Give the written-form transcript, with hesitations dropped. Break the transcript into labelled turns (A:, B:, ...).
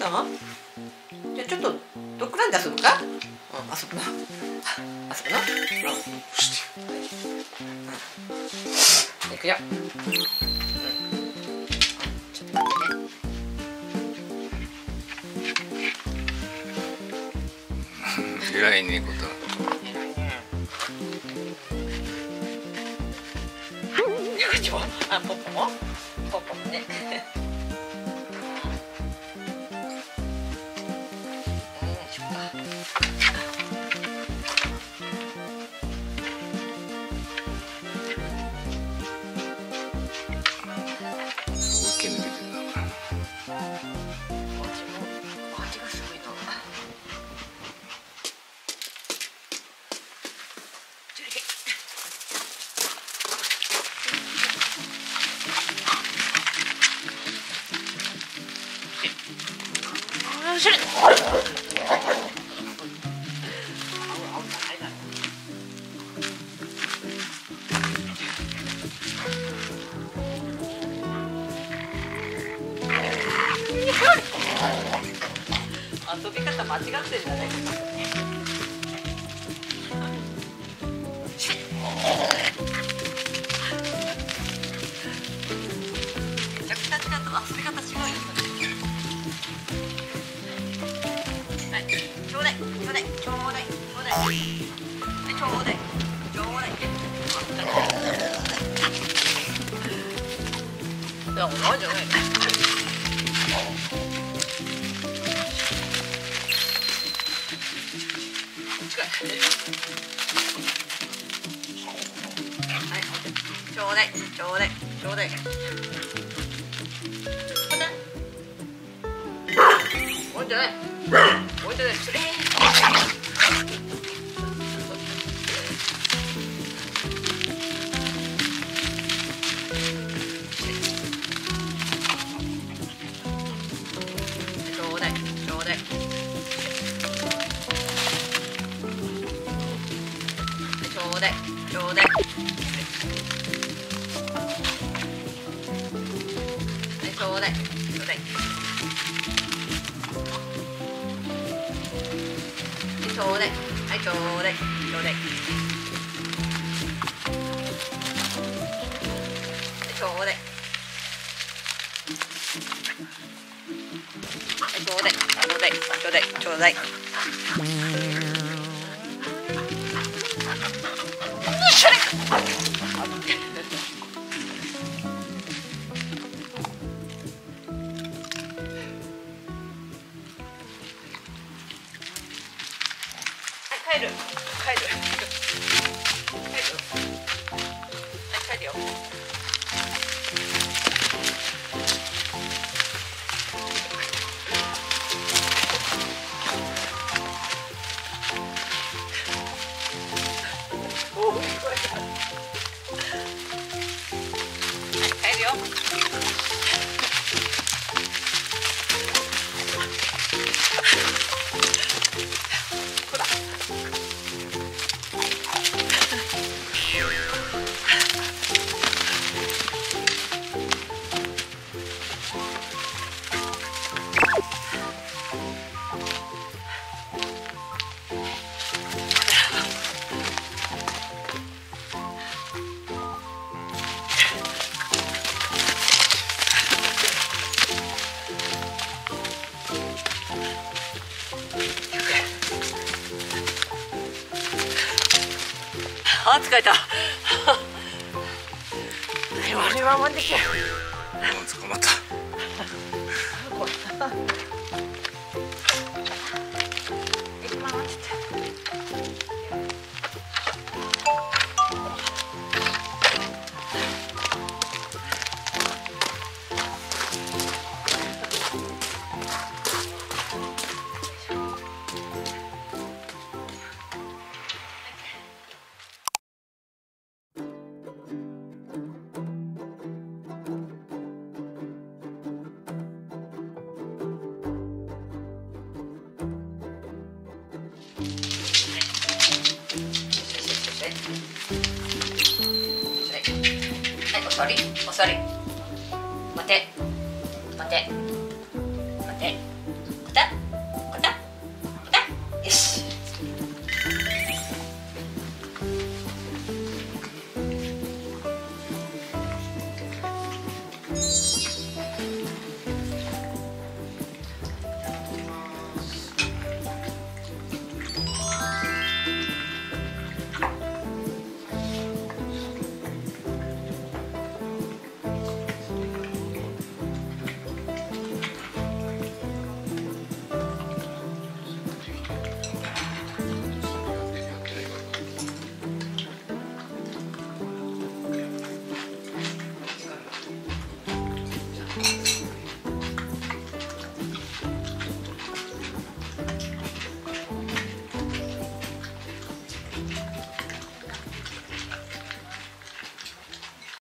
A: の？じゃあちょっとドッグランで遊ぶか？遊ぶの？遊ぶの？行くよ。ちょっと待ってね。
B: 偉いねこと。
A: あ、ポッポも？ポッポもね。それ。遊び方間違ってんだね。めちゃくちゃ違うと遊び方違うよ。ちょうだい、ちょうだい、ちょうだい、ちょうだい、ちょうだい、ちょうだい、ちょうだい。いや、なんじゃない。ちょうだい、ちょうだい、ちょうだい。もうじゃない。もうじゃない。それ。ちょうだい、ちょうだい。ちょうだい、ちょうだい。ちょうだい、ちょうだい。ちょうだい、はい、ちょうだい、ちょうだい。ちょうだい。ちょうだい、ちょうだい、ちょうだい、ちょうだい。それ。帰る、帰る、帰る、帰るよ。おお、帰るよ。ほら。あ、疲れた。あれはもんできた。
B: 捕まった。お座り、お座り。待て、待て。